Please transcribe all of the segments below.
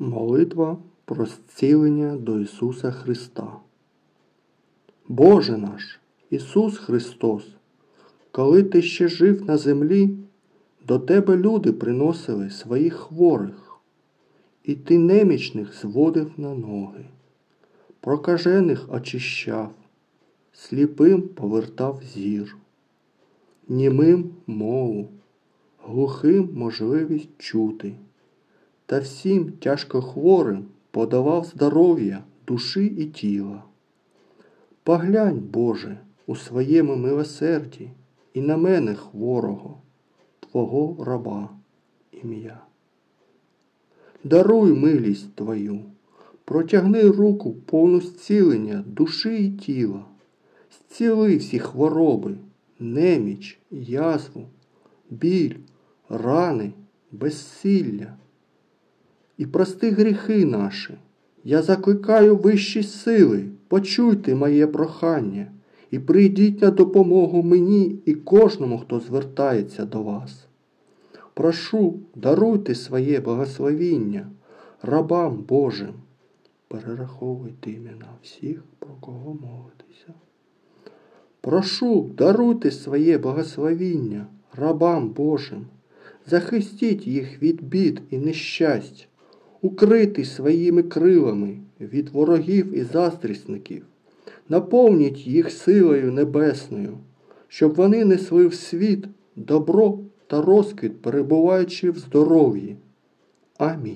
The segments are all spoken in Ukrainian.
Молитва про зцілення до Ісуса Христа. Боже наш, Ісус Христос, коли Ти ще жив на землі, до Тебе люди приносили своїх хворих, і Ти немічних зводив на ноги, прокажених очищав, сліпим повертав зір, німим мову, глухим можливість чути, та всім тяжкохворим подавав здоров'я душі і тіла. Поглянь, Боже, у своєму милосерді і на мене хворого, Твого раба ім'я. Даруй милість Твою, протягни руку повну зцілення душі і тіла, зціли всі хвороби, неміч, язву, біль, рани, безсилля. І прости гріхи наші. Я закликаю вищі сили, почуйте моє прохання і прийдіть на допомогу мені і кожному, хто звертається до вас. Прошу, даруйте своє благословіння рабам Божим. Перераховуйте імена всіх, про кого молитеся. Прошу, даруйте своє благословіння рабам Божим. Захистіть їх від бід і нещасть. Укрити своїми крилами від ворогів і заздрісників, наповніть їх силою небесною, щоб вони несли в світ добро та розквіт, перебуваючи в здоров'ї. Амінь.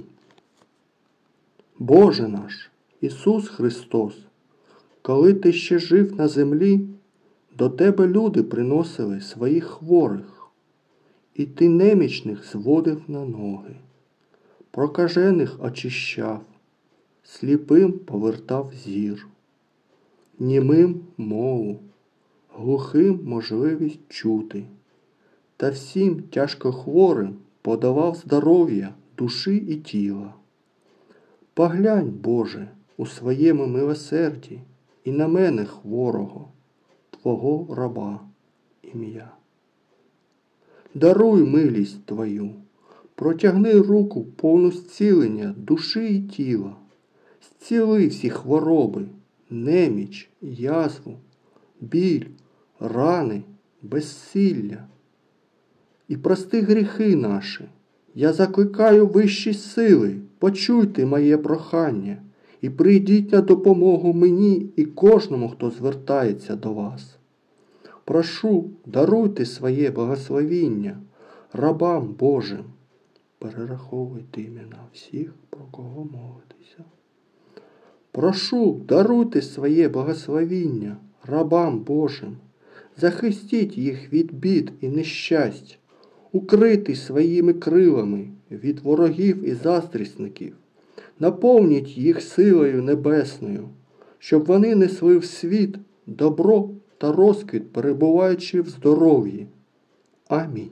Боже наш, Ісус Христос, коли Ти ще жив на землі, до Тебе люди приносили своїх хворих, і Ти немічних зводив на ноги, прокажених очищав, сліпим повертав зір, німим мову, глухим можливість чути, та всім тяжкохворим подавав здоров'я душі і тіла. Поглянь, Боже, у своєму милосерді і на мене хворого, Твого раба ім'я. Даруй милість Твою, протягни руку повну зцілення душі і тіла, зціли всі хвороби, неміч, язву, біль, рани, безсилля. І прости гріхи наші. Я закликаю вищі сили, почуйте моє прохання і прийдіть на допомогу мені і кожному, хто звертається до вас. Прошу, даруйте своє благословіння рабам Божим. Перераховуйте імена всіх, про кого молитеся. Прошу, даруйте своє благословіння рабам Божим. Захистіть їх від бід і нещасть. Укрити своїми крилами від ворогів і заздрісників. Наповніть їх силою небесною, щоб вони несли в світ добро та розквіт, перебуваючи в здоров'ї. Амінь.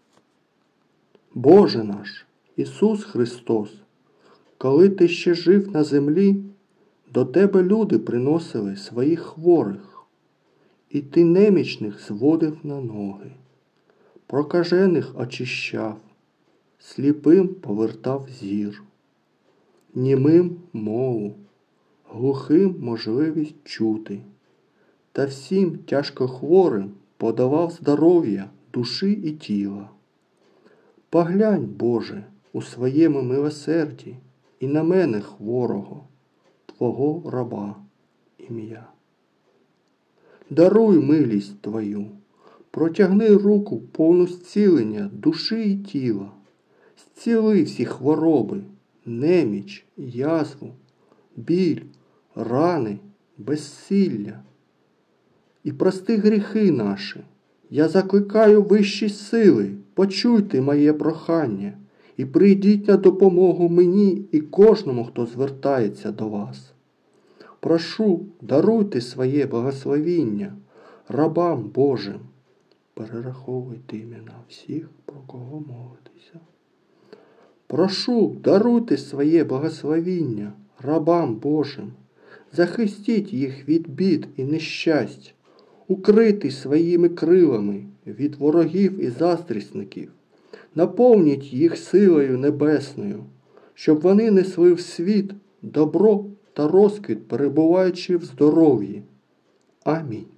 Боже наш, Ісус Христос, коли Ти ще жив на землі, до Тебе люди приносили своїх хворих, і Ти немічних зводив на ноги, прокажених очищав, сліпим повертав зір, німим мову, глухим можливість чути, та всім тяжкохворим подавав здоров'я душі і тіла. Поглянь, Боже, у своєму милосерді і на мене хворого, Твого раба ім'я. Даруй милість Твою, протягни руку повну зцілення душі і тіла, зціли всі хвороби, неміч, язву, біль, рани, безсилля. І прости гріхи наші. Я закликаю вищі сили, почуйте моє прохання і прийдіть на допомогу мені і кожному, хто звертається до вас. Прошу, даруйте своє благословіння рабам Божим. Перераховуйте імена всіх, про кого молитеся. Прошу, даруйте своє благословіння рабам Божим. Захистіть їх від бід і нещасть. Укрити своїми крилами від ворогів і заздрісників. Наповніть їх силою небесною, щоб вони несли в світ добро та розквіт, перебуваючи в здоров'ї. Амінь.